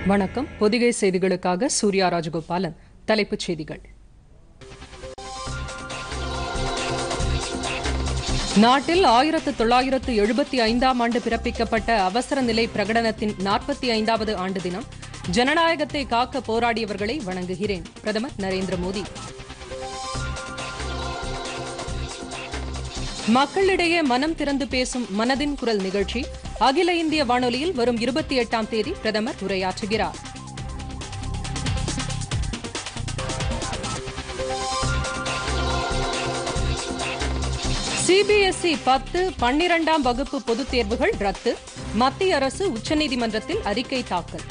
வணக்கம். பொதிகை செய்திகளுக்காக சூர்யா ராஜகோபாலன். தலைப்புச் செய்திகள். நாட்டில் 1975ஆம் ஆண்டு பிறப்பிக்கப்பட்ட அவசர நிலை பிரகடனத்தின் 45வது ஆண்டு தினம். ஜனநாயகத்தை காக்க போராடியவர்களை வணங்குகிறேன். பிரதமர் நரேந்திர மோடி. மக்களிடையே மனம் திறந்து பேசும் மனதின் குரல் நிகழ்ச்சி அகில இந்திய வானொலியில் வரும் 28ஆம் தேதி பிரதமர் உரையாற்றுகிறார். சிபிஎஸ்இ 10, 12ஆம் வகுப்பு பொதுத் தேர்வுகள் ரத்து. மத்திய அரசு உச்சநீதிமன்றத்தில் அறிக்கை தாக்கல்.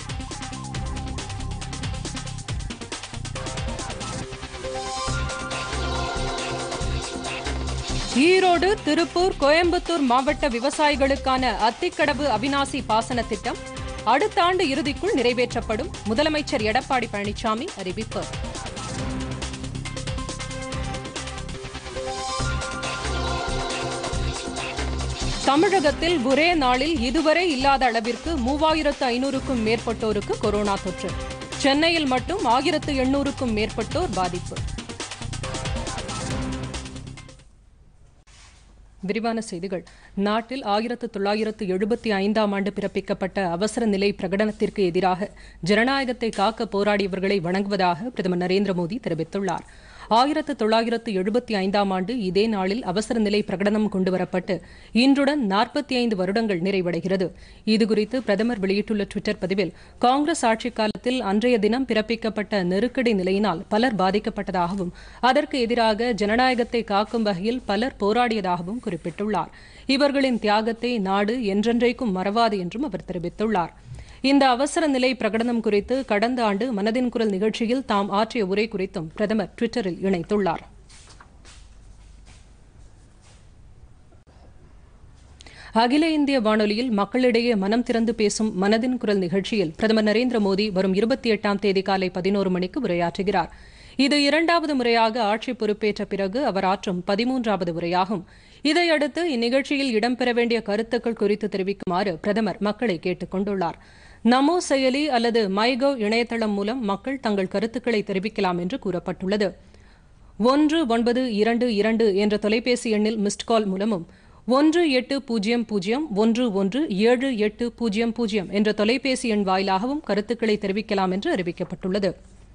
ஈரோடு, திருப்பூர், கோயம்புத்தூர் மாவட்ட விவசாயிகளுக்கான அத்திக்கடவு அவிநாசி பாசன திட்டம் அடுத்த ஆண்டு இறுதிக்குள் நிறைவேற்றப்படும். முதலமைச்சர் எடப்பாடி பழனிசாமி அறிவிப்பு. தமிழகத்தில் ஒரே நாளில் இதுவரை இல்லாத அளவிற்கு 3500க்கும் மேற்பட்டோருக்கு கொரோனா தொற்று. சென்னையில் மட்டும் 1800க்கும் மேற்பட்டோர் பாதிப்பு. விரிவான செய்திகள். நாட்டில் 1975ஆம் ஆண்டு பிறப்பிக்கப்பட்ட அவசர நிலை பிரகடனத்திற்கு எதிராக ஜனநாயகத்தை காக்க போராடியவர்களை வணங்குவதாக பிரதமர் நரேந்திர மோடி தெரிவித்துள்ளார். 1975ஆம் ஆண்டு இதே நாளில் அவசர நிலை பிரகடனம் கொண்டுவரப்பட்டு இன்றுடன் 45 வருடங்கள் நிறைவடைகிறது. இதுகுறித்து பிரதமர் வெளியிட்டுள்ள டுவிட்டர் பதிவில், காங்கிரஸ் ஆட்சிக் காலத்தில் அன்றைய தினம் பிறப்பிக்கப்பட்ட நெருக்கடி நிலையினால் பலர் பாதிக்கப்பட்டதாகவும் அதற்கு எதிராக ஜனநாயகத்தை காக்கும் வகையில் பலர் போராடியதாகவும் குறிப்பிட்டுள்ளார். இவர்களின் தியாகத்தை நாடு என்றென்றைக்கும் மறவாது என்றும் அவர் தெரிவித்துள்ளார். இந்த அவசர நிலை பிரகடனம் குறித்து கடந்த ஆண்டு மனதின் குரல் நிகழ்ச்சியில் தாம் ஆற்றிய உரை குறித்தும் பிரதமர் டுவிட்டரில் இணைத்துள்ளார். அகில இந்திய வானொலியில் மக்களிடையே மனம் திறந்து பேசும் மனதின் குரல் நிகழ்ச்சியில் பிரதமர் நரேந்திர மோடி வரும் 28ஆம் தேதி காலை 11 மணிக்கு உரையாற்றுகிறார். இது 2வது முறையாக ஆட்சி பொறுப்பேற்ற பிறகு அவர் ஆற்றும் 13வது உரையாகும். இதையடுத்து இந்நிகழ்ச்சியில் இடம்பெற வேண்டிய கருத்துக்கள் குறித்து தெரிவிக்குமாறு பிரதமர் மக்களை கேட்டுக் கொண்டுள்ளார். நமோ செயலி அல்லது மைகவ் இணையதளம் மூலம் மக்கள் தங்கள் கருத்துக்களை தெரிவிக்கலாம் என்று கூறப்பட்டுள்ளது. 1922 என்ற தொலைபேசி எண்ணில் மிஸ்ட் கால் மூலமும் 1800117800 என்ற தொலைபேசி எண் வாயிலாகவும் கருத்துக்களை தெரிவிக்கலாம் என்று அறிவிக்கப்பட்டுள்ளது.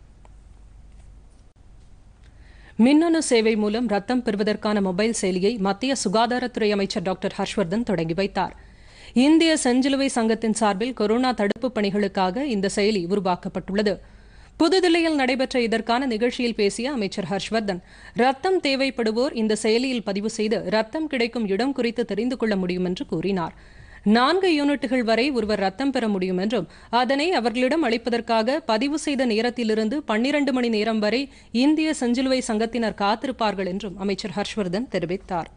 மின்னணு சேவை மூலம் ரத்தம் பெறுவதற்கான மொபைல் செயலியை மத்திய சுகாதாரத்துறை அமைச்சர் டாக்டர் ஹர்ஷ்வர்தன் தொடங்கி வைத்தார். இந்திய செஞ்சிலுவை சங்கத்தின் சார்பில் கொரோனா தடுப்புப் பணிகளுக்காக இந்த செயலி உருவாக்கப்பட்டுள்ளது. புதுதில்லியில் நடைபெற்ற இதற்கான நிகழ்ச்சியில் பேசிய அமைச்சர் ஹர்ஷ்வர்தன், ரத்தம் தேவைப்படுவோர் இந்த செயலியில் பதிவு செய்து ரத்தம் கிடைக்கும் இடம் குறித்து தெரிந்து கொள்ள முடியும் என்று கூறினார். 4 யூனிட்டுகள் வரை ஒருவர் ரத்தம் பெற முடியும் என்றும் அதனை அவர்களிடம் அளிப்பதற்காக பதிவு செய்த நேரத்திலிருந்து 12 மணி நேரம் வரை இந்திய செஞ்சிலுவை சங்கத்தினர் காத்திருப்பார்கள் என்றும் அமைச்சர் ஹர்ஷ்வர்தன் தெரிவித்தார்.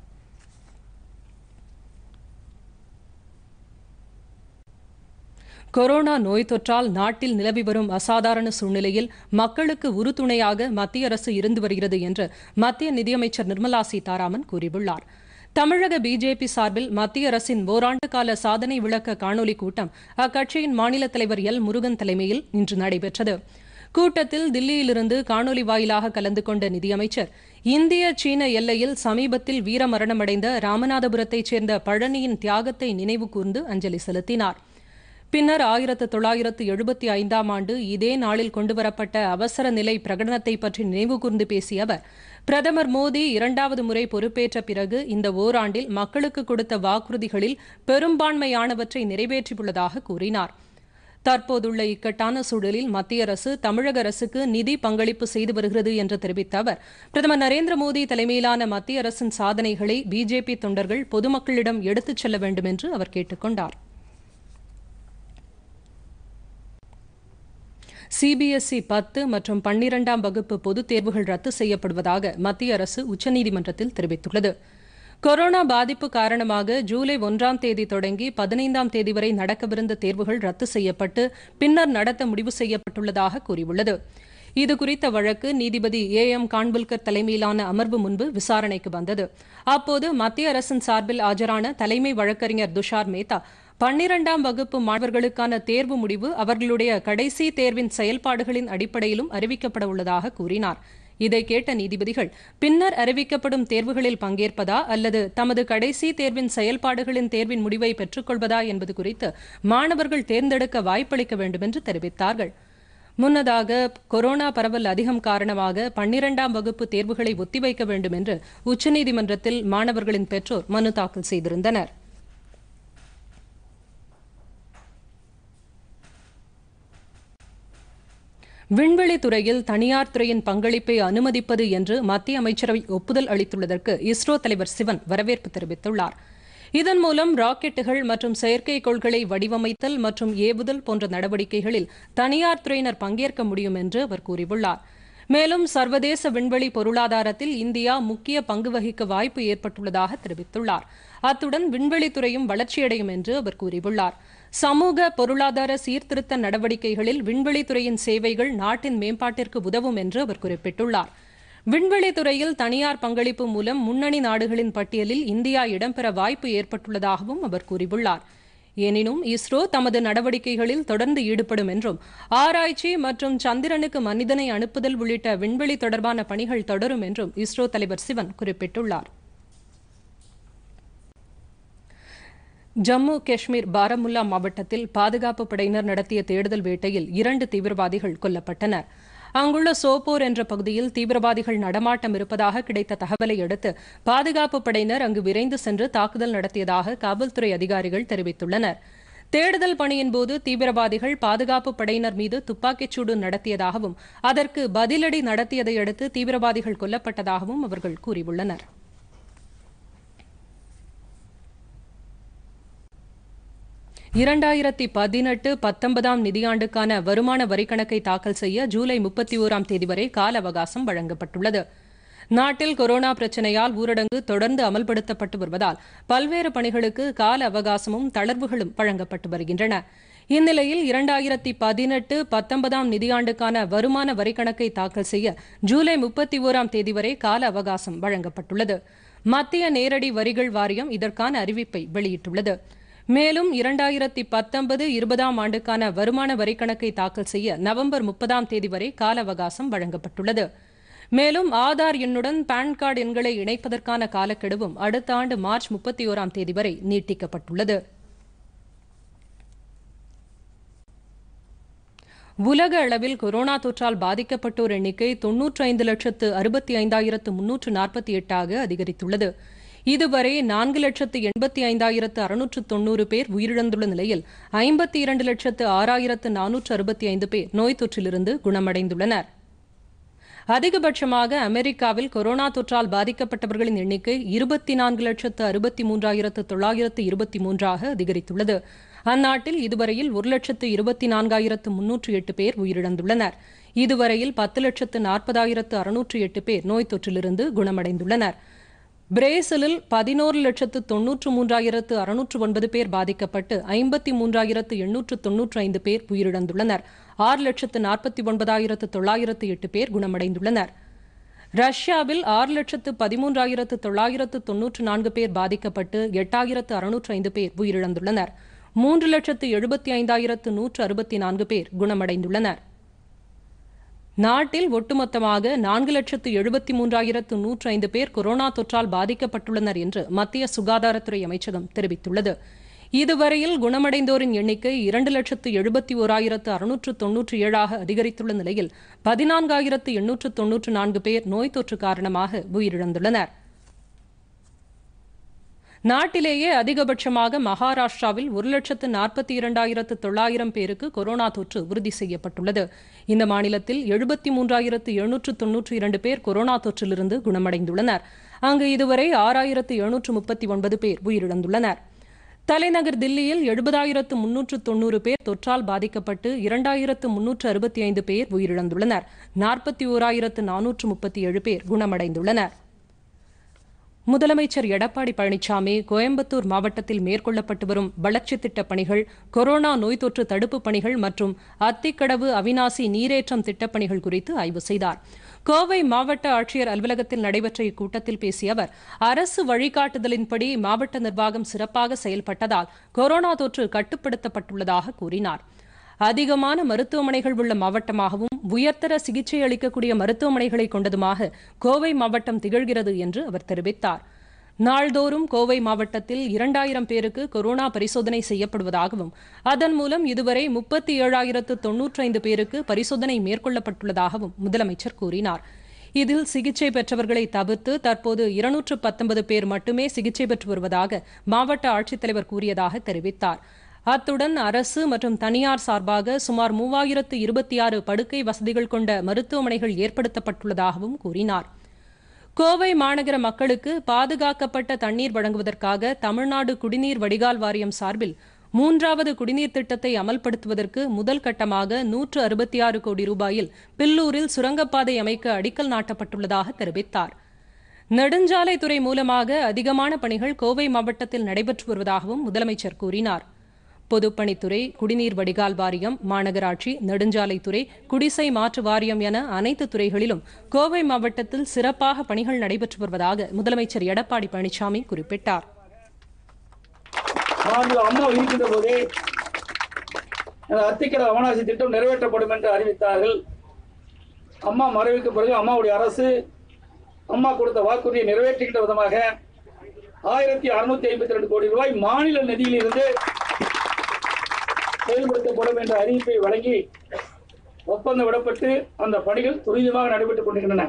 கொரோனா நோய் தொற்றால் நாட்டில் நிலவி வரும் அசாதாரண சூழ்நிலையில் மக்களுக்கு உறுதுணையாக மத்திய அரசு இருந்து வருகிறது என்று மத்திய நிதியமைச்சர் நிர்மலா சீதாராமன் கூறியுள்ளார். தமிழக பிஜேபி சார்பில் மத்திய அரசின் ஓராண்டு கால சாதனை விளக்க காணொலி கூட்டம் அக்கட்சியின் மாநில தலைவர் எல். முருகன் தலைமையில் இன்று நடைபெற்றது. கூட்டத்தில் தில்லியிலிருந்து காணொலி வாயிலாக கலந்து கொண்ட நிதியமைச்சர், இந்திய சீன எல்லையில் சமீபத்தில் வீரமரணமடைந்த ராமநாதபுரத்தைச் சேர்ந்த பழனியின் தியாகத்தை நினைவு கூர்ந்து அஞ்சலி செலுத்தினார். பின்னர் 1975ஆம் ஆண்டு இதே நாளில் கொண்டுவரப்பட்ட அவசர நிலை பிரகடனத்தை பற்றி நினைவு கூர்ந்து பேசிய அவர், பிரதமர் மோடி 2வது முறை பொறுப்பேற்ற பிறகு இந்த ஓராண்டில் மக்களுக்கு கொடுத்த வாக்குறுதிகளில் பெரும்பான்மையானவற்றை நிறைவேற்றியுள்ளதாக கூறினார். தற்போதுள்ள இக்கட்டான சூழலில் மத்திய அரசு தமிழக அரசுக்கு நிதி பங்களிப்பு செய்து வருகிறது என்று தெரிவித்த அவர், பிரதமர் நரேந்திர மோடி தலைமையிலான மத்திய அரசின் சாதனைகளை பிஜேபி தொண்டர்கள் பொதுமக்களிடம் எடுத்துச் செல்ல வேண்டும் என்று அவர் கேட்டுக் கொண்டார். சிபிஎஸ்இ 10 மற்றும் 12ஆம் வகுப்பு பொதுத் தேர்வுகள் ரத்து செய்யப்படுவதாக மத்திய அரசு உச்சநீதிமன்றத்தில் தெரிவித்துள்ளது. கொரோனா பாதிப்பு காரணமாக ஜூலை 1ஆம் தேதி தொடங்கி 15ஆம் தேதி வரை நடக்கவிருந்த தேர்வுகள் ரத்து செய்யப்பட்டு பின்னர் நடத்த முடிவு செய்யப்பட்டுள்ளதாக கூறியுள்ளது. இதுகுறித்த வழக்கு நீதிபதி A.M. கான்வில்கர் தலைமையிலான அமர்வு முன்பு விசாரணைக்கு வந்தது. அப்போது மத்திய அரசின் சார்பில் ஆஜரான தலைமை வழக்கறிஞர் துஷார் மேத்தா, 12ஆம் வகுப்பு மாணவர்களுக்கான தேர்வு முடிவு அவர்களுடைய கடைசி தேர்வின் செயல்பாடுகளின் அடிப்படையிலும் அறிவிக்கப்பட உள்ளதாக கூறினார். இதை கேட்ட நீதிபதிகள், பின்னர் அறிவிக்கப்படும் தேர்வுகளில் பங்கேற்பதா அல்லது தமது கடைசி தேர்வின் செயல்பாடுகளின் தேர்வின் முடிவை பெற்றுக்கொள்வதா என்பது குறித்து மாணவர்கள் தேர்ந்தெடுக்க வாய்ப்பளிக்க வேண்டும் என்று தெரிவித்தார்கள். முன்னதாக கொரோனா பரவல் அதிகம் காரணமாக 12ஆம் வகுப்பு தேர்வுகளை ஒத்திவைக்க வேண்டும் என்று உச்சநீதிமன்றத்தில் மாணவர்களின் பெற்றோர் மனு தாக்கல் செய்திருந்தனர். விண்வெளி துறையில் தனியார் துறையின் பங்களிப்பை அனுமதிப்பது என்று மத்திய அமைச்சரவை ஒப்புதல் அளித்துள்ளதற்கு இஸ்ரோ தலைவர் சிவன் வரவேற்பு தெரிவித்துள்ளார். இதன் மூலம் ராக்கெட்டுகள் மற்றும் செயற்கைக்கோள்களை வடிவமைத்தல் மற்றும் ஏவுதல் போன்ற நடவடிக்கைகளில் தனியார் துறையினர் பங்கேற்க முடியும் என்று அவர் கூறியுள்ளார். மேலும் சர்வதேச விண்வெளி பொருளாதாரத்தில் இந்தியா முக்கிய பங்கு வகிக்க வாய்ப்பு ஏற்பட்டுள்ளதாக தெரிவித்துள்ளார். அத்துடன் விண்வெளித்துறையும் வளர்ச்சியடையும் என்று அவர் கூறியுள்ளார். சமூக பொருளாதார சீர்திருத்த நடவடிக்கைகளில் விண்வெளித்துறையின் சேவைகள் நாட்டின் மேம்பாட்டிற்கு உதவும் என்று அவர் குறிப்பிட்டுள்ளார். விண்வெளித்துறையில் தனியார் பங்களிப்பு மூலம் முன்னணி நாடுகளின் பட்டியலில் இந்தியா இடம்பெற வாய்ப்பு ஏற்பட்டுள்ளதாகவும் அவர் கூறியுள்ளார். எனினும் இஸ்ரோ தமது நடவடிக்கைகளில் தொடர்ந்து ஈடுபடும் என்றும் ஆராய்ச்சி மற்றும் சந்திரனுக்கு மனிதனை அனுப்புதல் உள்ளிட்ட விண்வெளி தொடர்பான பணிகள் தொடரும் என்றும் இஸ்ரோ தலைவர் சிவன் குறிப்பிட்டுள்ளார். ஜம்மு காஷ்மீர் பாரமுல்லா மாவட்டத்தில் பாதுகாப்பு படையினர் நடத்திய தேடுதல் வேட்டையில் 2 தீவிரவாதிகள் கொல்லப்பட்டனர். அங்குள்ள சோப்போர் என்ற பகுதியில் தீவிரவாதிகள் நடமாட்டம் இருப்பதாக கிடைத்த தகவலை அடுத்து பாதுகாப்பு படையினர் அங்கு விரைந்து சென்று தாக்குதல் நடத்தியதாக காவல்துறை அதிகாரிகள் தெரிவித்துள்ளனர். தேடுதல் பணியின்போது தீவிரவாதிகள் பாதுகாப்பு படையினர் மீது துப்பாக்கிச்சூடு நடத்தியதாகவும் அதற்கு பதிலடி நடத்தியதை அடுத்து தீவிரவாதிகள் கொல்லப்பட்டதாகவும் அவர்கள் கூறியுள்ளனர். (2018-19) நிதியாண்டுக்கான வருமான வரிக்கணக்கை தாக்கல் செய்ய ஜூலை 31ஆம் தேதி வரை கால அவகாசம் வழங்கப்பட்டுள்ளது. நாட்டில் கொரோனா பிரச்சினையால் ஊரடங்கு தொடர்ந்து அமல்படுத்தப்பட்டு வருவதால் பல்வேறு பணிகளுக்கு கால அவகாசமும் தளர்வுகளும் வழங்கப்பட்டு வருகின்றன. இந்நிலையில் 2018-19 நிதியாண்டுக்கான வருமான வரிக்கணக்கை தாக்கல் செய்ய ஜூலை 31ஆம் தேதி வரை கால அவகாசம் வழங்கப்பட்டுள்ளது. மத்திய நேரடி வரிகள் வாரியம் இதற்கான அறிவிப்பை வெளியிட்டுள்ளது. மேலும் 2019-20 ஆண்டுக்கான வருமான வரிக்கணக்கை தாக்கல் செய்ய நவம்பர் 30ஆம் தேதி வரை கால அவகாசம் வழங்கப்பட்டுள்ளது. மேலும் ஆதார் எண்ணுடன் பான் கார்டு எண்களை இணைப்பதற்கான காலக்கெடுவும் அடுத்த ஆண்டு மார்ச் 31ஆம் தேதி வரை நீட்டிக்கப்பட்டுள்ளது. உலக அளவில் கொரோனா தொற்றால் பாதிக்கப்பட்டோர் எண்ணிக்கை 95,65,348 அதிகரித்துள்ளது. இதுவரை 4,85,690 பேர் உயிரிழந்துள்ள நிலையில் 52,06,465 பேர் நோய் தொற்றிலிருந்து குணமடைந்துள்ளனர். அதிகபட்சமாக அமெரிக்காவில் கொரோனா தொற்றால் பாதிக்கப்பட்டவர்களின் எண்ணிக்கை 24,63,923 அதிகரித்துள்ளது. அந்நாட்டில் இதுவரையில் 1,24,308 பேர் உயிரிழந்துள்ளனர். இதுவரையில் 10,40,608 பேர் நோய் தொற்றிலிருந்து குணமடைந்துள்ளனர். பிரேசிலில் 11,93,609 பேர் பாதிக்கப்பட்டு 53,895 பேர் உயிரிழந்துள்ளனர். 6,49,908 பேர் குணமடைந்துள்ளனர். ரஷ்யாவில் 6,13,994 பேர் பாதிக்கப்பட்டு 8,605 பேர் உயிரிழந்துள்ளனர். 3,75,164 பேர் குணமடைந்துள்ளனர். நாட்டில் ஒட்டுமொத்தமாக 4,73,105 பேர் கொரோனா தொற்றால் பாதிக்கப்பட்டுள்ளனர் என்று மத்திய சுகாதாரத்துறை அமைச்சகம் தெரிவித்துள்ளது. இதுவரையில் குணமடைந்தோரின் எண்ணிக்கை 2,71,697 அதிகரித்துள்ள நிலையில் 14,894 பேர் நோய் தொற்று காரணமாக உயிரிழந்துள்ளனர். நாட்டிலேயே அதிகபட்சமாக மகாராஷ்டிராவில் 1,42,900 பேருக்கு கொரோனா தொற்று உறுதி செய்யப்பட்டுள்ளது. இந்த மாநிலத்தில் 73,792 பேர் கொரோனா தொற்றிலிருந்து குணமடைந்துள்ளனர். அங்கு இதுவரை 6,739 பேர் உயிரிழந்துள்ளனர். தலைநகர் தில்லியில் 70,390 பேர் தொற்றால் பாதிக்கப்பட்டு 2,365 பேர் உயிரிழந்துள்ளனர். 41,437 பேர் குணமடைந்துள்ளனர். முதலமைச்சர் எடப்பாடி பழனிசாமி கோயம்புத்தூர் மாவட்டத்தில் மேற்கொள்ளப்பட்டு வரும் வளர்ச்சித் திட்டப் பணிகள், கொரோனா நோய் தொற்று தடுப்புப் பணிகள் மற்றும் அத்திக்கடவு அவிநாசி நீரேற்றம் திட்டப் பணிகள் குறித்து ஆய்வு செய்தார். கோவை மாவட்ட ஆட்சியர் அலுவலகத்தில் நடைபெற்ற இக்கூட்டத்தில் பேசிய அவர், அரசு வழிகாட்டுதலின்படி மாவட்ட நிர்வாகம் சிறப்பாக செயல்பட்டதால் கொரோனா தொற்று கட்டுப்படுத்தப்பட்டுள்ளதாக கூறினார். அதிகமான மருத்துவமனைகள் உள்ள மாவட்டமாகவும் உயர்தர சிகிச்சை அளிக்கக்கூடிய மருத்துவமனைகளை கொண்டதுமாக கோவை மாவட்டம் திகழ்கிறது என்று அவர் தெரிவித்தார். நாள்தோறும் கோவை மாவட்டத்தில் 2000 பேருக்கு கொரோனா பரிசோதனை செய்யப்படுவதாகவும் அதன் மூலம் இதுவரை 37,095 பேருக்கு பரிசோதனை மேற்கொள்ளப்பட்டுள்ளதாகவும் முதலமைச்சர் கூறினார். இதில் சிகிச்சை பெற்றவர்களை தவிர்த்து தற்போது 219 பேர் மட்டுமே சிகிச்சை பெற்று வருவதாக மாவட்ட ஆட்சித்தலைவர் கூறியதாக தெரிவித்தார். அத்துடன் அரசு மற்றும் தனியார் சார்பாக சுமார் 3026 படுக்கை வசதிகள் கொண்ட மருத்துவமனைகள் ஏற்படுத்தப்பட்டுள்ளதாகவும் கூறினார். கோவை மாநகர மக்களுக்கு பாதுகாக்கப்பட்ட தண்ணீர் வழங்குவதற்காக தமிழ்நாடு குடிநீர் வடிகால் வாரியம் சார்பில் 3வது குடிநீர் திட்டத்தை அமல்படுத்துவதற்கு முதல் கட்டமாக 166 கோடி ரூபாயில் பில்லூரில் சுரங்கப்பாதை அமைக்க அடிக்கல் நாட்டப்பட்டுள்ளதாக தெரிவித்தார். நெடுஞ்சாலைத்துறை மூலமாக அதிகமான பணிகள் கோவை மாவட்டத்தில் நடைபெற்று வருவதாகவும் முதலமைச்சர் கூறினார். பொதுப்பணித்துறை, குடிநீர் வடிகால் வாரியம், மாநகராட்சி, நெடுஞ்சாலைத்துறை, குடிசை மாற்று வாரியம் என அனைத்து துறைகளிலும் கோவை மாவட்டத்தில் சிறப்பாக பணிகள் நடைபெற்று வருவதாக முதலமைச்சர் எடப்பாடி பழனிசாமி குறிப்பிட்டார். அம்மா இருக்கின்ற போதே அத்திக்கடவு அவிநாசி திட்டம் நிறைவேற்றப்படும் என்று அறிவித்தார்கள். அம்மா மறைவுக்கு பிறகு அம்மாவுடைய அரசு அம்மா கொடுத்த வாக்குறுதியை நிறைவேற்றுகின்ற விதமாக 1652 கோடி ரூபாய் மாநில நிதியில் இருந்து செயல்படுத்தப்படும் என்ற அறிவிப்பை வழங்கி ஒப்பந்தம் விடப்பட்டு அந்த பணிகள் துரிதமாக நடைபெற்றுக் கொண்டிருக்கின்றன.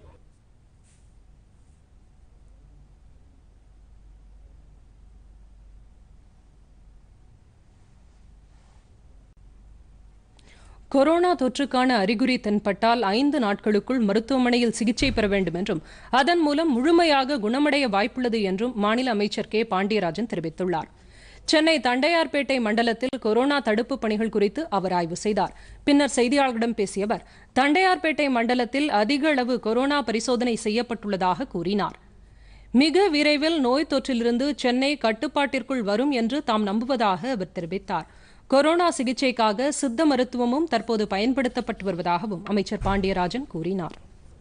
கொரோனா தொற்றுக்கான அறிகுறி தென்பட்டால் 5 நாட்களுக்குள் மருத்துவமனையில் சிகிச்சை பெற வேண்டும் என்றும் அதன் மூலம் முழுமையாக குணமடைய வாய்ப்புள்ளது என்றும் மாநில அமைச்சர் கே பாண்டியராஜன் தெரிவித்துள்ளார். சென்னை தண்டையார்பேட்டை மண்டலத்தில் கொரோனா தடுப்பு பணிகள் குறித்து அவர் ஆய்வு செய்தார். பின்னர் செய்தியாளர்களிடம் பேசிய அவர், தண்டையார்பேட்டை மண்டலத்தில் அதிக அளவு கொரோனா பரிசோதனை செய்யப்பட்டுள்ளதாக கூறினார். மிக விரைவில் நோய் தொற்றிலிருந்து சென்னை கட்டுப்பாட்டிற்குள் வரும் என்று தாம் நம்புவதாக அவர் தெரிவித்தார். கொரோனா சிகிச்சைக்காக சித்த மருத்துவமும் தற்போது பயன்படுத்தப்பட்டு வருவதாகவும் அமைச்சர் பாண்டியராஜன் கூறினார்.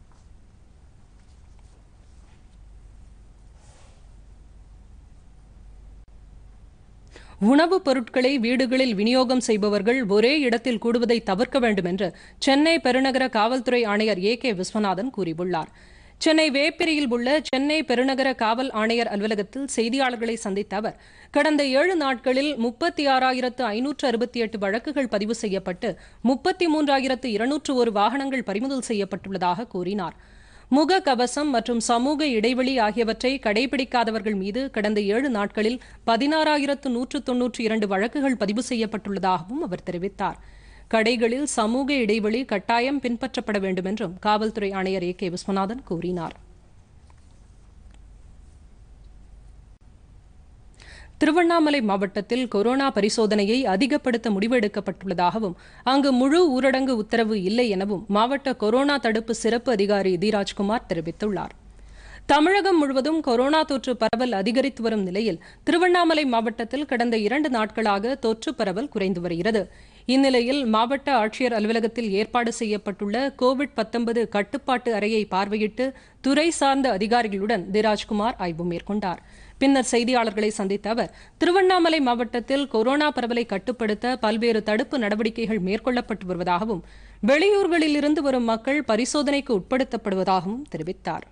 உணவுப் பொருட்களை வீடுகளில் விநியோகம் செய்பவர்கள் ஒரே இடத்தில் கூடுவதை தவிர்க்க வேண்டும் என்று சென்னை பெருநகர காவல்துறை ஆணையர் ஏ.கே. விஸ்வநாதன் கூறியுள்ளார். சென்னை வேப்பிரியில் உள்ள சென்னை பெருநகர காவல் ஆணையர் அலுவலகத்தில் செய்தியாளர்களை சந்தித்த அவர், கடந்த 7 நாட்களில் 36,568 வழக்குகள் பதிவு செய்யப்பட்டு 33,201 வாகனங்கள் பறிமுதல் செய்யப்பட்டுள்ளதாக கூறினார். முகக்கவசம் மற்றும் சமூக இடைவெளி ஆகியவற்றை கடைபிடிக்காதவர்கள் மீது கடந்த 7 நாட்களில் 16,192 வழக்குகள் பதிவு செய்யப்பட்டுள்ளதாகவும் அவர் தெரிவித்தார். கடைகளில் சமூக இடைவெளி கட்டாயம் பின்பற்றப்பட வேண்டும் என்றும் காவல்துறை ஆணையர் ஏ.கே. விஸ்வநாதன் கூறினார். திருவண்ணாமலை மாவட்டத்தில் கொரோனா பரிசோதனையை அதிகப்படுத்த முடிவு எடுக்கப்பட்டுள்ளதாகவும் அங்கு முழு ஊரடங்கு உத்தரவு இல்லை எனவும் மாவட்ட கொரோனா தடுப்பு சிறப்பு அதிகாரி தீராஜ்குமார் தெரிவித்துள்ளார். தமிழகம் முழுவதும் கொரோனா தொற்று பரவல் அதிகரித்து வரும் நிலையில் திருவண்ணாமலை மாவட்டத்தில் கடந்த 2 நாட்களாக தொற்று பரவல் குறைந்து வருகிறது. இந்நிலையில் மாவட்ட ஆட்சியர் அலுவலகத்தில் ஏற்பாடு செய்யப்பட்டுள்ள கோவிட்-19 கட்டுப்பாட்டு அறையை பார்வையிட்டு துறை சார்ந்த அதிகாரிகளுடன் தீராஜ்குமார் ஆய்வு மேற்கொண்டார். பின்னர் செய்தியாளர்களை சந்தித்த அவர், திருவண்ணாமலை மாவட்டத்தில் கொரோனா பரவலை கட்டுப்படுத்த பல்வேறு தடுப்பு நடவடிக்கைகள் மேற்கொள்ளப்பட்டு வருவதாகவும் வெளியூர்களில் இருந்து வரும் மக்கள் பரிசோதனைக்கு உட்படுத்தப்படுவதாகவும் தெரிவித்தார்.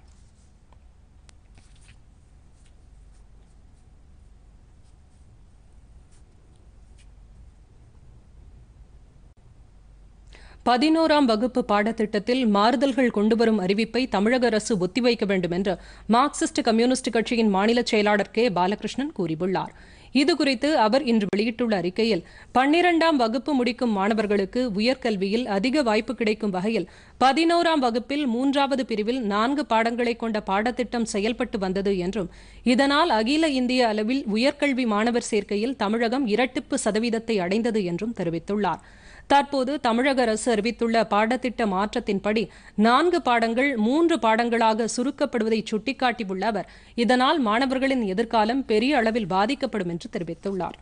பதினோராம் வகுப்பு பாடத்திட்டத்தில் மாறுதல்கள் கொண்டுவரும் அறிவிப்பை தமிழக அரசு ஒத்திவைக்க வேண்டும் என்று மார்க்சிஸ்ட் கம்யூனிஸ்ட் கட்சியின் மாநில செயலாளர் கே. பாலகிருஷ்ணன் கூறியுள்ளார். இதுகுறித்து அவர் இன்று வெளியிட்டுள்ள அறிக்கையில், 12ஆம் வகுப்பு முடிக்கும் மாணவர்களுக்கு உயர்கல்வியில் அதிக வாய்ப்பு கிடைக்கும் வகையில் 11ஆம் வகுப்பில் 3வது பிரிவில் 4 பாடங்களை கொண்ட பாடத்திட்டம் செயல்பட்டு வந்தது என்றும் இதனால் அகில இந்திய அளவில் உயர்கல்வி மாணவர் சேர்க்கையில் தமிழகம் இரட்டிப்பு சதவீதத்தை அடைந்தது என்றும் தெரிவித்துள்ளார். தற்போது தமிழக அரசு அறிவித்துள்ள பாடத்திட்ட மாற்றத்தின்படி 4 பாடங்கள் 3 பாடங்களாக சுருக்கப்படுவதை சுட்டிக்காட்டியுள்ள அவர், இதனால் மாணவர்களின் எதிர்காலம் பெரிய அளவில் பாதிக்கப்படும் என்று தெரிவித்துள்ளார்.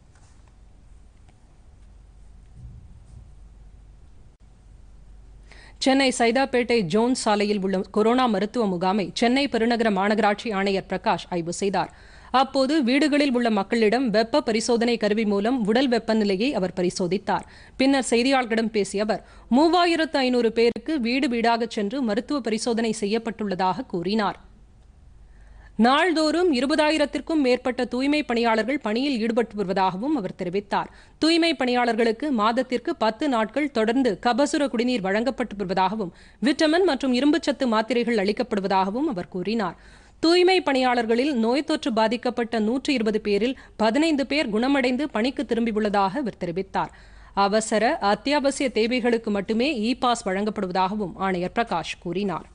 சென்னை சைதாப்பேட்டை ஜோன்ஸ் சாலையில் உள்ள கொரோனா மருத்துவ முகாமை சென்னை பெருநகர மாநகராட்சி ஆணையர் பிரகாஷ் ஆய்வு செய்தார். அப்போது வீடுகளில் உள்ள மக்களிடம் வெப்ப பரிசோதனை கருவி மூலம் உடல் வெப்பநிலையை அவர் பரிசோதித்தார். பின்னர் செய்தியாளர்களிடம் பேசிய அவர், 3500 பேருக்கு வீடு வீடாக சென்று மருத்துவ பரிசோதனை செய்யப்பட்டுள்ளதாக கூறினார். நாள்தோறும் 20,000க்கும் மேற்பட்ட தூய்மை பணியாளர்கள் பணியில் ஈடுபட்டு வருவதாகவும் அவர் தெரிவித்தார். தூய்மை பணியாளர்களுக்கு மாதத்திற்கு 10 நாட்கள் தொடர்ந்து கபசுர குடிநீர் வழங்கப்பட்டு வருவதாகவும் விட்டமின் மற்றும் இரும்புச்சத்து மாத்திரைகள் அளிக்கப்படுவதாகவும் அவர் கூறினார். தூய்மை பணியாளர்களில் நோய் தொற்று பாதிக்கப்பட்ட 120 பேரில் 15 பேர் குணமடைந்து பணிக்கு திரும்பியுள்ளதாக அவர் தெரிவித்தார். அவசர அத்தியாவசிய தேவைகளுக்கு மட்டுமே இ-பாஸ் வழங்கப்படுவதாகவும் ஆணையர் பிரகாஷ் கூறினார்.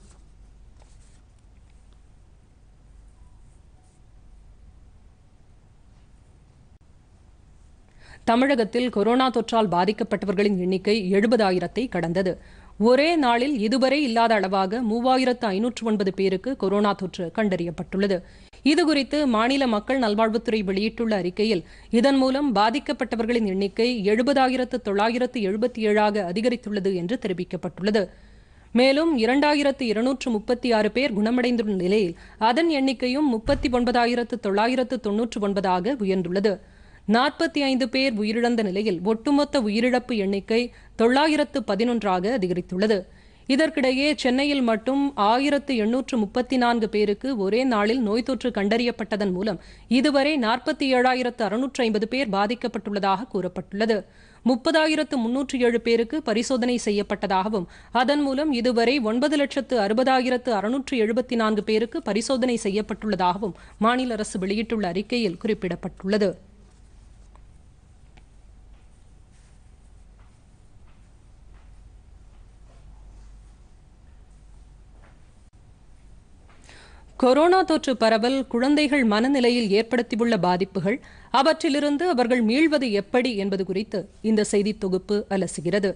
தமிழகத்தில் கொரோனா தொற்றால் பாதிக்கப்பட்டவர்களின் எண்ணிக்கை 70,000-ஐ கடந்தது. ஒரே நாளில் இதுவரை இல்லாத அளவாக 3,509 பேருக்கு கொரோனா தொற்று கண்டறியப்பட்டுள்ளது. இதுகுறித்து மாநில மக்கள் நல்வாழ்வுத்துறை வெளியிட்டுள்ள அறிக்கையில், இதன் மூலம் பாதிக்கப்பட்டவர்களின் எண்ணிக்கை 70,977ஆக அதிகரித்துள்ளது என்று தெரிவிக்கப்பட்டுள்ளது. மேலும் 2,236 பேர் குணமடைந்துள்ள நிலையில் அதன் எண்ணிக்கையும் 39,999ஆக உயர்ந்துள்ளது. 45 பேர் உயிரிழந்த நிலையில் ஒட்டுமொத்த உயிரிழப்பு எண்ணிக்கை 911ஆக அதிகரித்துள்ளது. இதற்கிடையே சென்னையில் மட்டும் 1,834 பேருக்கு ஒரே நாளில் நோய் தொற்று கண்டறியப்பட்டதன் மூலம் இதுவரை 47,650 பேர் பாதிக்கப்பட்டுள்ளதாக கூறப்பட்டுள்ளது. 30,307 பேருக்கு பரிசோதனை செய்யப்பட்டதாகவும் அதன் மூலம் இதுவரை 9,60,674 பேருக்கு பரிசோதனை செய்யப்பட்டுள்ளதாகவும் மாநில அரசு வெளியிட்டுள்ள அறிக்கையில் குறிப்பிடப்பட்டுள்ளது. கொரோனா தொற்று பரவல் குழந்தைகள் மனநிலையில் ஏற்படுத்தியுள்ள பாதிப்புகள், அவற்றிலிருந்து அவர்கள் மீள்வது எப்படி என்பது குறித்து இந்த செய்தி தொகுப்பு அலசுகிறது.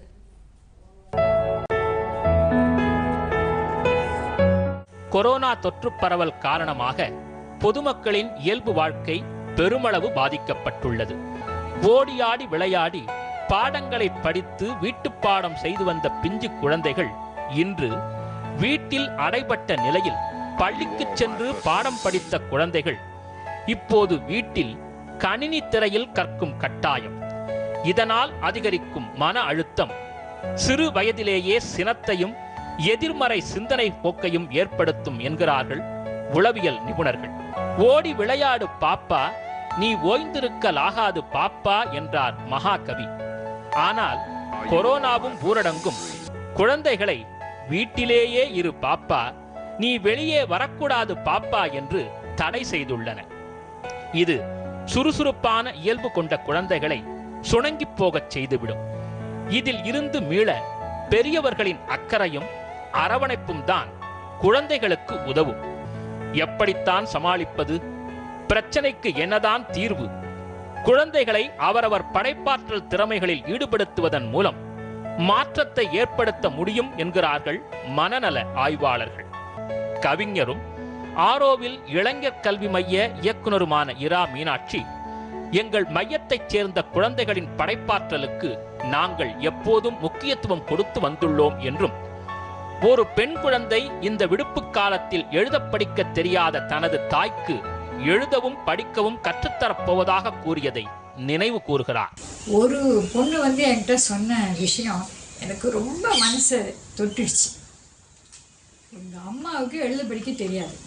கொரோனா தொற்று பரவல் காரணமாக பொதுமக்களின் இயல்பு வாழ்க்கை பெருமளவு பாதிக்கப்பட்டுள்ளது. ஓடியாடி விளையாடி பாடங்களை படித்து வீட்டுப்பாடம் செய்து வந்த பிஞ்சு குழந்தைகள் இன்று வீட்டில் அடைபட்ட நிலையில் பள்ளிக்கு சென்று பாடம் படித்த குழந்தைகள் இப்போது வீட்டில் கணினி திரையில் கற்கும் கட்டாயம். இதனால் அதிகரிக்கும் மன அழுத்தம் சிறு வயதிலேயே சினத்தையும் எதிர்மறை சிந்தனை போக்கையும் ஏற்படுத்தும் என்கிறார்கள் உளவியல் நிபுணர்கள். ஓடி விளையாடு பாப்பா, நீ ஓய்ந்திருக்கலாகாது பாப்பா என்றார் மகாகவி. ஆனால் கொரோனாவும் ஊரடங்கும் குழந்தைகளை வீட்டிலேயே இரு பாப்பா, நீ வெளியே வரக்கூடாது பாப்பா என்று தடை செய்துள்ளன. இது சுறுசுறுப்பான இயல்பு கொண்ட குழந்தைகளை சுணங்கி போகச் செய்துவிடும். இதில் இருந்து மீள பெரியவர்களின் அக்கறையும் அரவணைப்பும் தான் குழந்தைகளுக்கு உதவும். எப்படித்தான் சமாளிப்பது? பிரச்சனைக்கு என்னதான் தீர்வு? குழந்தைகளை அவரவர் படைப்பாற்றல் திறமைகளில் ஈடுபடுத்துவதன் மூலம் மாற்றத்தை ஏற்படுத்த முடியும் என்கிறார்கள் மனநல ஆய்வாளர்கள். கவிஞரும் ஆரோவில் இளைஞர் கல்வி மைய இயக்குனருமான இரா மீனாட்சி, எங்கள் மையத்தைச் சேர்ந்த குழந்தைகளின் படைப்பாற்றலுக்கு நாங்கள் எப்போதும் முக்கியத்துவம் கொடுத்து வந்துள்ளோம் என்றும், ஒரு பெண் குழந்தை இந்த விடுப்பு காலத்தில் எழுத படிக்க தெரியாத தனது தாய்க்கு எழுதவும் படிக்கவும் கற்றுத்தரப்போவதாக கூறியதை நினைவு கூறுகிறார். ஒரு பொண்ணு என்கிட்ட சொன்ன விஷயம் எனக்கு ரொம்ப மனசை தொட்டுடுச்சு. எங்கள் அம்மாவுக்கு எழுத படிக்க தெரியாது.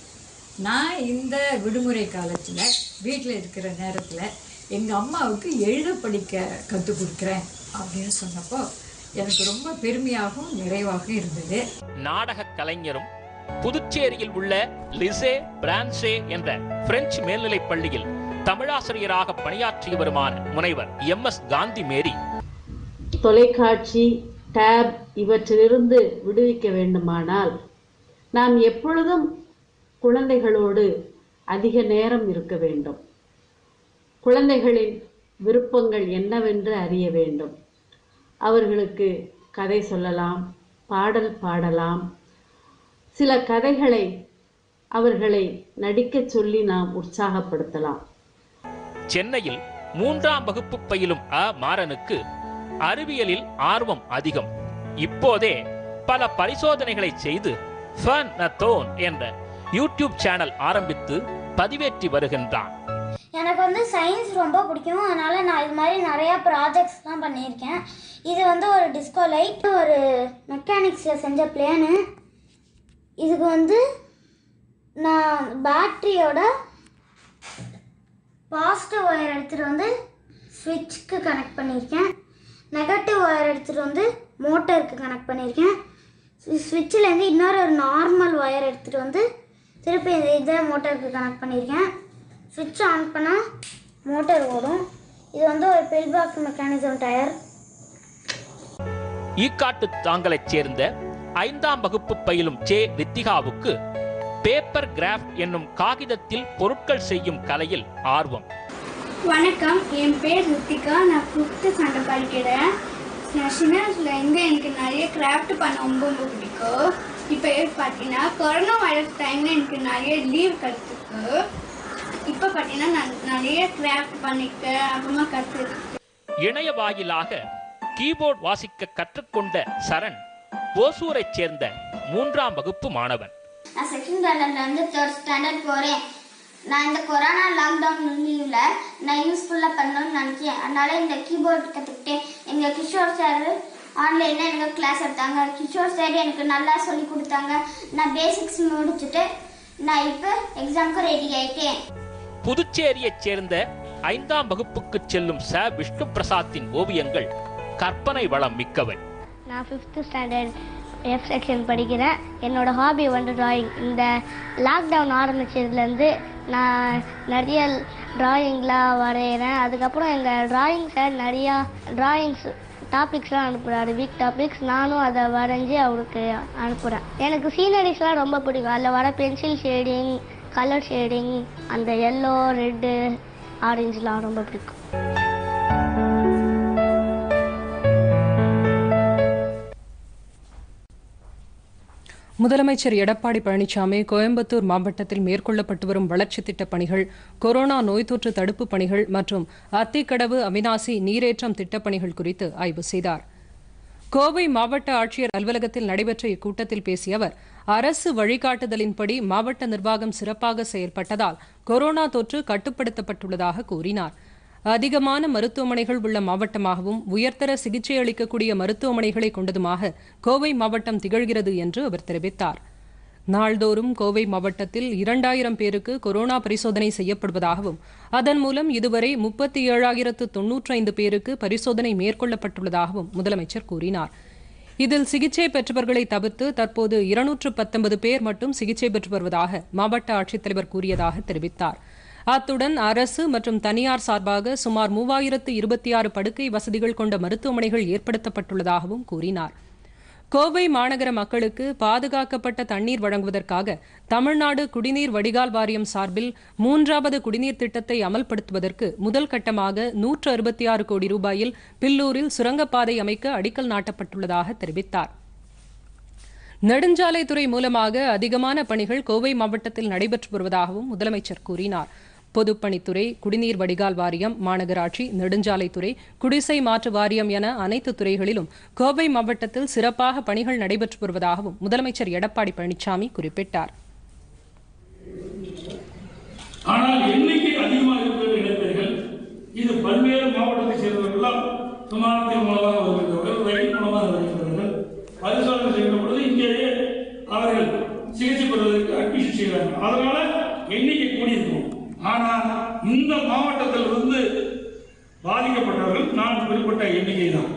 நான் இந்த விடுமுறை காலத்தில் வீட்டில் இருக்கிற நேரத்தில் எங்கள் அம்மாவுக்கு எழுத படிக்க கற்றுக் கொடுக்குறேன் அப்படின்னு சொன்னப்போ எனக்கு ரொம்ப பெருமையாகவும் நிறைவாகவும் இருந்தது. நாடக கலைஞரும் புதுச்சேரியில் உள்ள லிசே பிரான்சே என்ற பிரெஞ்சு மேல்நிலைப் பள்ளியில் தமிழாசிரியராக பணியாற்றியவருமான முனைவர் MS காந்தி மேரி, தொலைக்காட்சி, டேப் இவற்றிலிருந்து விடுவிக்க வேண்டுமானால் நாம் எப்பொழுதும் குழந்தைகளோடு அதிக நேரம் இருக்க வேண்டும். குழந்தைகளின் விருப்பங்கள் என்னவென்று அறிய வேண்டும். அவர்களுக்கு கதை சொல்லலாம், பாடல் பாடலாம். சில கதைகளை அவர்களை நடிக்கச் சொல்லி நாம் உற்சாகப்படுத்தலாம். சென்னையில் 3ஆம் வகுப்பு பயிலும் மாறனுக்கு அறிவியலில் ஆர்வம் அதிகம். இப்போதே பல பரிசோதனைகளை செய்து ஃபன் என்ற யூடியூப் சேனல் ஆரம்பித்து பதிவேற்றி வருகின்றான். எனக்கு சயின்ஸ் ரொம்ப பிடிக்கும். அதனால நான் இது மாதிரி நிறையா ப்ராஜெக்ட்ஸ்லாம் பண்ணியிருக்கேன். இது ஒரு டிஸ்கோ லைட், ஒரு மெக்கானிக்ஸில் செஞ்ச பிளேனு. இதுக்கு நான் பேட்டரியோட பாசிட்டிவ் ஒயர் எடுத்துகிட்டு ஸ்விட்சுக்கு கனெக்ட் பண்ணியிருக்கேன். நெகட்டிவ் ஒயர் எடுத்துகிட்டு மோட்டருக்கு கனெக்ட் பண்ணியிருக்கேன். ஸ்விட்சிலேருந்து இன்னொரு நார்மல் ஒயர் எடுத்துகிட்டு திருப்பி இதே மோட்டருக்கு கனெக்ட் பண்ணியிருக்கேன். ஸ்விட்ச் ஆன் பண்ணால் மோட்டர் ஓடும். இது ஒரு பில் பாக்ஸ் மெக்கானிசம் டயர். ஈக்காட்டு தாங்கலைச் சேர்ந்த 5ஆம் வகுப்பு பயிலும் ரித்திகாவுக்கு பேப்பர் கிராஃப்ட் என்னும் காகிதத்தில் பொருட்கள் செய்யும் கலையில் ஆர்வம். வணக்கம், என் பேர் ரித்திகா. நான் 5th ஸ்டாண்டர்ட் படிக்கிறேன். நான் சின்ன வயசுலேருந்து எனக்கு நிறைய கிராஃப்ட் பண்ண ரொம்ப ரொம்ப பிடிக்கும். இப்போ பார்த்தீங்கன்னா கொரோனா வைரஸ் டைமில் எனக்கு நிறைய லீவ் கிடைச்சிருக்கு. இப்போ பார்த்தீங்கன்னா நான் நிறைய கிராஃப்ட் பண்ணிருக்கேன், அப்புறமா கற்றுருக்கேன். இணைய வாயிலாக கீபோர்ட் வாசிக்க கற்றுக்கொண்ட சரண் ஓசூரைச் சேர்ந்த 3ஆம் வகுப்பு மாணவன். நான் 2nd ஸ்டாண்டர்ட்லேருந்து 3rd ஸ்டாண்டர்ட் போகிறேன். நான் இந்த கொரோனா லாக்டவுன் லீவில் நான் யூஸ்ஃபுல்லாக பண்ணணும்னு நினச்சேன். அதனால் இந்த கீபோர்ட் கற்றுக்கிட்டேன். எங்கள் கிஷோர் சார் ஆன்லைனில் எனக்கு கிளாஸ் எடுத்தாங்க. கிஷோர் சார் எனக்கு நல்லா சொல்லி கொடுத்தாங்க. நான் பேசிக்ஸ் முடிச்சுட்டு நான் இப்போ எக்ஸாமுக்கு ரெடி ஆகிட்டேன். புதுச்சேரியைச் சேர்ந்த 5ஆம் வகுப்புக்கு செல்லும் விஷ்ணு பிரசாத்தின் ஓவியங்கள் கற்பனை வளம் மிக்கவை. நான் 5th ஸ்டாண்டர்ட் F செக்ஷன் படிக்கிறேன். என்னோட ஹாபி டிராயிங். இந்த லாக்டவுன் ஆரம்பிச்சதுலேருந்து நான் நிறைய டிராயிங்லாம் வரைகிறேன். அதுக்கப்புறம் எங்கள் டிராயிங் சார் நிறையா டிராயிங்ஸ் டாபிக்ஸ்லாம் அனுப்புகிறாரு, வீக் டாபிக்ஸ். நானும் அதை வரைஞ்சி அவருக்கு அனுப்புகிறேன். எனக்கு சீனரிஸ்லாம் ரொம்ப பிடிக்கும். அதில் வர பென்சில் ஷேடிங், கலர் ஷேடிங், அந்த எல்லோ, ரெட்டு, ஆரஞ்சுலாம் ரொம்ப பிடிக்கும். முதலமைச்சர் எடப்பாடி பழனிசாமி கோயம்புத்தூர் மாவட்டத்தில் மேற்கொள்ளப்பட்டு வரும் வளர்ச்சித் திட்டப் பணிகள், கொரோனா நோய் தொற்று தடுப்புப் பணிகள் மற்றும் அத்திக்கடவு அவிநாசி நீரேற்றம் திட்டப்பணிகள் குறித்து ஆய்வு செய்தார். கோவை மாவட்ட ஆட்சியர் அலுவலகத்தில் நடைபெற்ற இக்கூட்டத்தில் பேசிய அவர், அரசு வழிகாட்டுதலின்படி மாவட்ட நிர்வாகம் சிறப்பாக செயல்பட்டதால் கொரோனா தொற்று கட்டுப்படுத்தப்பட்டுள்ளதாக கூறினார். அதிகமான மருத்துவமனைகள் உள்ள மாவட்டமாகவும் உயர்தர சிகிச்சை அளிக்கக்கூடிய மருத்துவமனைகளை கொண்டதுமாக கோவை மாவட்டம் திகழ்கிறது என்று அவர் தெரிவித்தார். நாள்தோறும் கோவை மாவட்டத்தில் 2000 பேருக்கு கொரோனா பரிசோதனை செய்யப்படுவதாகவும் அதன் மூலம் இதுவரை 37,095 பேருக்கு பரிசோதனை மேற்கொள்ளப்பட்டுள்ளதாகவும் முதலமைச்சர் கூறினார். இதில் சிகிச்சை பெற்றவர்களை தவிர்த்து தற்போது 219 பேர் மட்டும் சிகிச்சை பெற்று வருவதாக மாவட்ட ஆட்சித்தலைவர் கூறியதாக தெரிவித்தார். அத்துடன் அரசு மற்றும் தனியார் சார்பாக சுமார் 3026 படுக்கை வசதிகள் கொண்ட மருத்துவமனைகள் ஏற்படுத்தப்பட்டுள்ளதாகவும் கூறினார். கோவை மாநகர மக்களுக்கு பாதுகாக்கப்பட்ட தண்ணீர் வழங்குவதற்காக தமிழ்நாடு குடிநீர் வடிகால் வாரியம் சார்பில் 3வது குடிநீர் திட்டத்தை அமல்படுத்துவதற்கு முதல் கட்டமாக 166 கோடி ரூபாயில் பில்லூரில் சுரங்கப்பாதை அமைக்க அடிக்கல் நாட்டப்பட்டுள்ளதாக தெரிவித்தார். நெடுஞ்சாலைத்துறை மூலமாக அதிகமான பணிகள் கோவை மாவட்டத்தில் நடைபெற்று வருவதாகவும் முதலமைச்சர் கூறினார். பொதுப்பணித்துறை, குடிநீர் வடிகால் வாரியம், மாநகராட்சி, நெடுஞ்சாலைத்துறை, குடிசை மாற்று வாரியம் என அனைத்து துறைகளிலும் கோவை மாவட்டத்தில் சிறப்பாக பணிகள் நடைபெற்று வருவதாகவும் முதலமைச்சர் எடப்பாடி பழனிசாமி குறிப்பிட்டார். ஆனால் எண்ணிக்கை அதிகமாக இருக்கிற இளைஞர்கள் இது பல்வேறு மாவட்டத்தை சேர்ந்தவர்களால் விமானத்தின் மூலமாக வருகின்றவர்கள், ரயில் மூலமாக வருகின்றவர்கள் பரிசோதனை செய்கிற பொழுது இங்கேயே அவர்கள் சிகிச்சை பெறுவதற்கு அட்மிஷன் செய்கிறார்கள். அதனால எண்ணிக்கை கூடியிருக்கும். ஆனால் இந்த மாவட்டத்தில் இருந்து பாதிக்கப்பட்டவர்கள் 4 குறிப்பிட்ட எண்ணிக்கை தான்.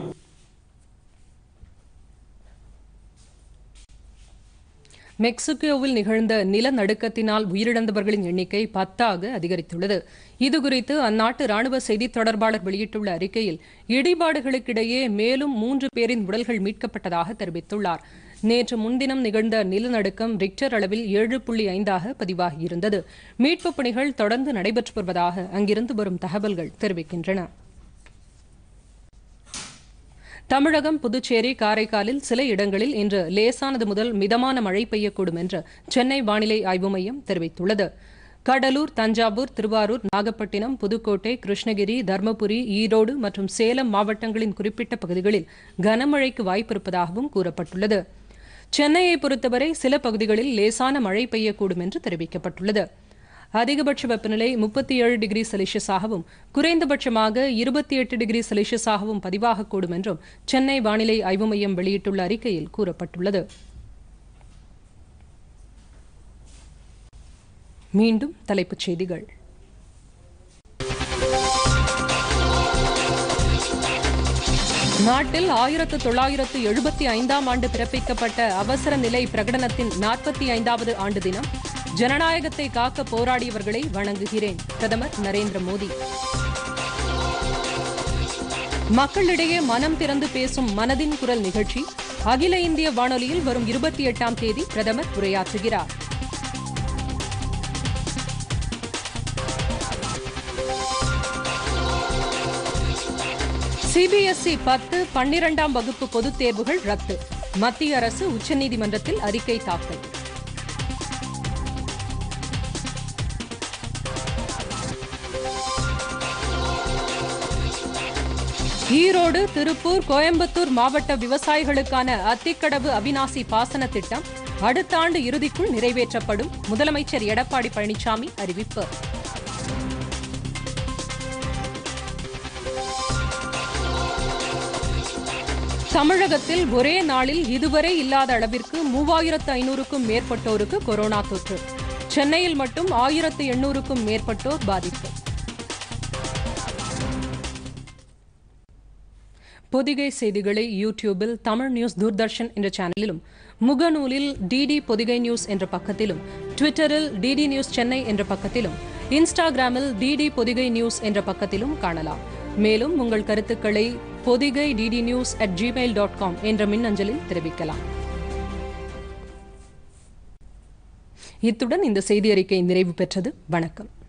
மெக்சிகோவில் நிகழ்ந்த நிலநடுக்கத்தினால் உயிரிழந்தவர்களின் எண்ணிக்கை 10ஆக அதிகரித்துள்ளது. இதுகுறித்து அந்நாட்டு ராணுவ செய்தித் தொடர்பாளர் வெளியிட்டுள்ள அறிக்கையில் இடிபாடுகளுக்கிடையே மேலும் 3 பேரின் உடல்கள் மீட்கப்பட்டதாக தெரிவித்துள்ளார். நேற்று முன்தினம் நிகழ்ந்த நிலநடுக்கம் ரிக்டர் அளவில் 7.5ஆக பதிவாகியிருந்தது. மீட்புப் பணிகள் தொடர்ந்து நடைபெற்று வருவதாக அங்கிருந்து வரும் தகவல்கள் தெரிவிக்கின்றன. தமிழகம், புதுச்சேரி, காரைக்காலில் சில இடங்களில் இன்று லேசானது முதல் மிதமான மழை பெய்யக்கூடும் என்று சென்னை வானிலை ஆய்வு மையம் தெரிவித்துள்ளது. கடலூர், தஞ்சாவூர், திருவாரூர், நாகப்பட்டினம், புதுக்கோட்டை, கிருஷ்ணகிரி, தருமபுரி, ஈரோடு மற்றும் சேலம் மாவட்டங்களின் குறிப்பிட்ட பகுதிகளில் கனமழைக்கு வாய்ப்பிருப்பதாகவும் கூறப்பட்டுள்ளது. சென்னையை பொறுத்தவரை சில பகுதிகளில் லேசான மழை பெய்யக்கூடும் என்று தெரிவிக்கப்பட்டுள்ளது. அதிகபட்ச வெப்பநிலை 37 டிகிரி செல்சியஸாகவும் குறைந்தபட்சமாக 28 டிகிரி செல்சியஸாகவும் பதிவாகக்கூடும் என்றும் சென்னை வானிலை ஆய்வு மையம் வெளியிட்டுள்ள அறிக்கையில் கூறப்பட்டுள்ளது. மீண்டும் தலைப்புச் செய்திகள். நாட்டில் 1975ஆம் ஆண்டு பிறப்பிக்கப்பட்ட அவசர நிலை பிரகடனத்தின் 45வது ஆண்டு தினம். ஜனநாயகத்தை காக்க போராடியவர்களை வணங்குகிறேன். பிரதமர் நரேந்திர மோடி. மக்களிடையே மனம் திறந்து பேசும் மனதின் குரல் நிகழ்ச்சி அகில இந்திய வானொலியில் வரும் 28ஆம் தேதி பிரதமர் உரையாற்றுகிறார். சிபிஎஸ்இ 10, 12ஆம் வகுப்பு பொதுத் தேர்வுகள் ரத்து. மத்திய அரசு உச்சநீதிமன்றத்தில் அறிக்கை தாக்கல். ஈரோடு, திருப்பூர், கோயம்புத்தூர் மாவட்ட விவசாயிகளுக்கான அத்திக்கடவு அவிநாசி பாசன திட்டம் அடுத்த ஆண்டு இறுதிக்குள் நிறைவேற்றப்படும். முதலமைச்சர் எடப்பாடி பழனிசாமி அறிவிப்பு. தமிழகத்தில் ஒரே நாளில் இதுவரை இல்லாத அளவிற்கு 3500க்கும் மேற்பட்டோருக்கு கொரோனா தொற்று. சென்னையில் மட்டும் 1800க்கும் மேற்பட்டோர் பாதிப்பு. பொதிகை செய்திகளை யூடியூபில் தமிழ் நியூஸ் தூர்தர்ஷன் என்ற சேனலிலும், முகநூலில் டிடி பொதிகை நியூஸ் என்ற பக்கத்திலும், ட்விட்டரில் டிடி நியூஸ் சென்னை என்ற பக்கத்திலும், இன்ஸ்டாகிராமில் டிடி பொதிகை நியூஸ் என்ற பக்கத்திலும் காணலாம். மேலும் உங்கள் கருத்துக்களை பொதிகை ddnews@gmail.com என்ற மின்னஞ்சலில் தெரிவிக்கலாம். இத்துடன் இந்த செய்தி அறிக்கை நிறைவு பெற்றது. வணக்கம்.